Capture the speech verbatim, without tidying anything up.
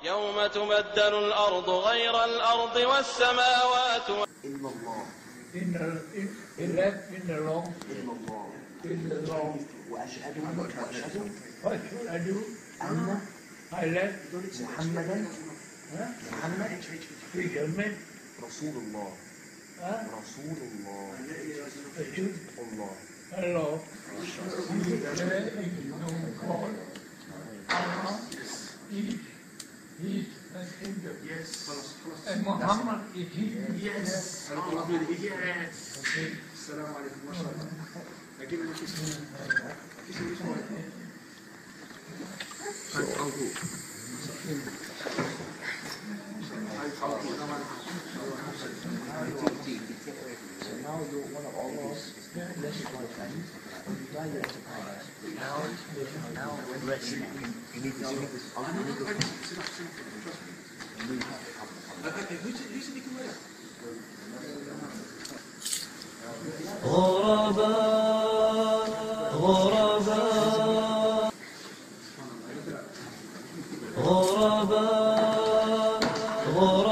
يوم تبدل الأرض غير الأرض والسماوات إلا الله إن إلا إن الله إلا الله إلا الله وأشهد وأشهد وأشهد أن أن محمدا محمد في جميع رسول الله رسول الله رسول الله الله He an angel. Yes. And Muhammad is he. Yes. Yes. Okay. Assalamu alaikum. MashaAllah. I give him a kiss. Kiss him this morning. So now you're one of Allah's blessed friends. And you die there to paradise. Now, now, rest. You need this. You need this. You need this. غرباء غرباء غرباء غرباء